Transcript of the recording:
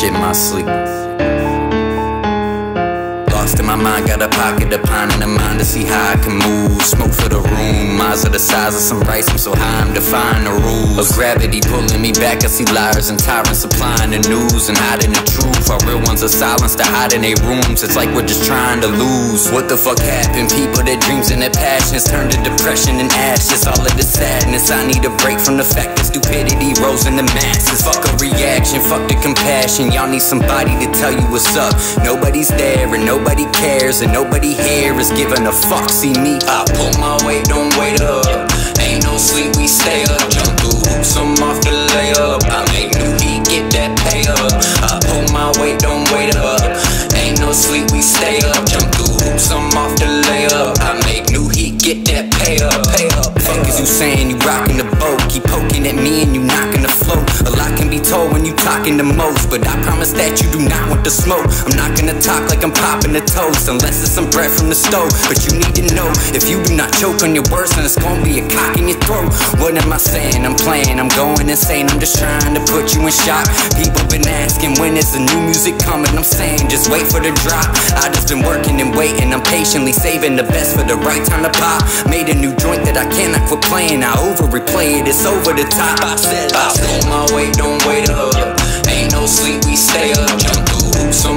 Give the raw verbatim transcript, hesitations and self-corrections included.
shit in my sleep. Lost in my mind, got a pocket of pine in the mind to see how I can move. Smoke for the room, eyes are the size of some rice. I'm so high, I'm defying the rules of gravity pulling me back. I see liars and tyrants supplying the news and hiding the truth. Our real ones are silenced to hide in their rooms. It's like we're just trying to lose. What the fuck happened? People, their dreams and their passions turned to depression and ashes. All of the sadness, I need a break from the fact that stupidity rose in the masses. Fuck a reaction, fuck the compassion. Y'all need somebody to tell you what's up. Nobody's there and nobody Nobody cares and nobody here is giving a fuck. See me, I pull my weight, don't wait up. Ain't no sleep, we stay up. Jump through hoops, I'm off the layup. I make new heat, get that pay up. I pull my weight, don't wait up. Ain't no sleep, we stay up. Jump through hoops, I'm off the layup. I make new heat, get that pay up, pay up. Fuck is you saying, you rocking the boat. Keep poking at me and you knocking the float. A lot can be told when you talking the most, but I promise that you do not want the smoke. I'm not gonna talk like I'm popping the toast unless it's some bread from the stove. But you need to know, if you do not choke on your words, then it's gonna be a cock in your throat. What am I saying? I'm playing, I'm going insane. I'm just trying to put you in shock. People been asking when is the new music coming. I'm saying just wait for the drop. I just been working and waiting. I'm patiently saving the best for the right time to pop. Made a new joint that I cannot quit playing. I over replay it, it's over the top. I said I pull my weight, don't wait up. Ain't no sleep, we stay up. Jump through hoops,